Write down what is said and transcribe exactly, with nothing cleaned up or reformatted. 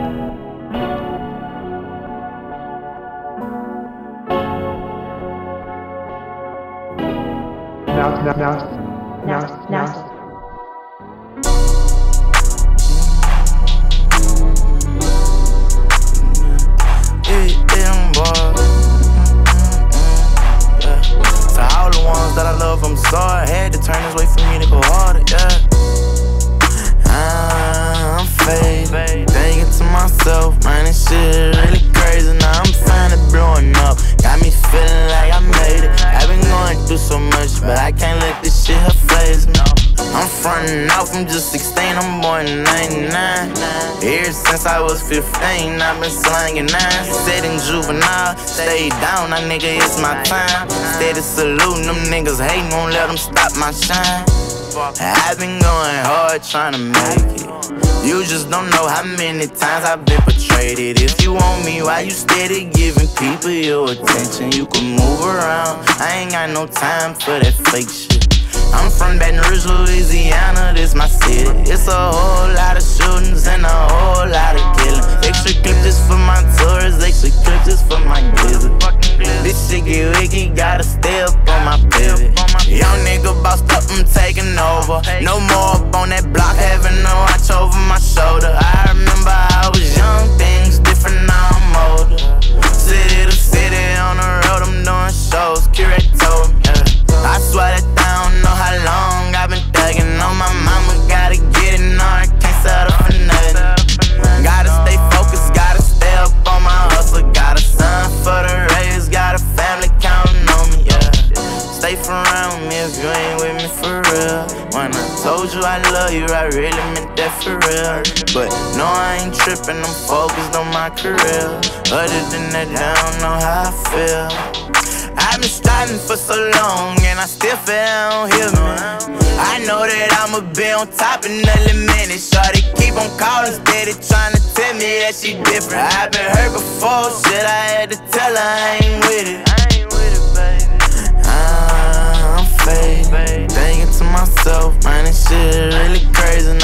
Now, now, now, now, now. That I love, I'm sorry. Had to turn this way for me to go harder, yeah. I'm faded, thinking to myself, man, this shit really crazy. Now I'm finally blowing up, got me feeling like I made it. I've been going through so much, but I can't let this shit phase me. I'm frontin' out from just sixteen, I'm born in ninety-nine. Ever since I was fifteen, I've been slanging nine. Sitting juvenile, stay down, now nigga, it's my time. Steady saluting them niggas, hating, won't let them stop my shine. I've been going hard trying to make it. You just don't know how many times I've been betrayed. If you want me, why you steady giving people your attention? You can move around, I ain't got no time for that fake shit. I'm from Baton Rouge, Louisiana, this my city. It's a whole lot of shootings and a whole lot of killing. Extra clip just for my tourists, extra clip just for my visit. This shit get wicked, gotta stay up on my pivot. Young nigga bossed up, I'm taking over. No more up on that block, having no watch over my shoulder. I remember I was young, things different, now I'm older. City to city, on the road, I'm doing shows. Curate told me, yeah. I swear that I don't know how long I've been thugging on my mama, gotta get it, no, I can't settle for nothing. Gotta stay focused, gotta stay up on my hustle. Got a son for the raise, got a family counting on me, yeah. Stay around me if you ain't with me for real. When I told you I love you, I really meant that for real. But no, I ain't tripping, I'm focused on my career. Other than that, I don't know how I feel. I've been striving for so long, and I still feel I don't hear me. I know that I'ma be on top in a minute. Shorty keep on calling, steady trying to tell me that she different. I've been hurt before, shit, I had to tell her I ain't with it. I'm faded, thinking to myself, man, this shit really crazy.